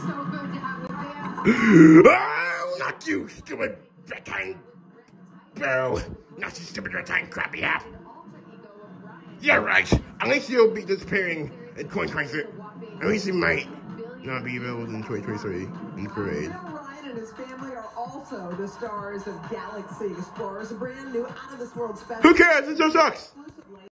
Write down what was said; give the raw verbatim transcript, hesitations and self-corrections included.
so good to have with you. Oh, not you, stupid rectangle. Bro, not you stupid rectangle crappy app. Yeah, right. At least you'll be disappearing in twenty twenty-three. At least you might not be available in twenty twenty-three in the parade. Ryan and his family are also the stars of Galaxy Explorers, a brand new out-of-this-world special. Who cares? It still sucks.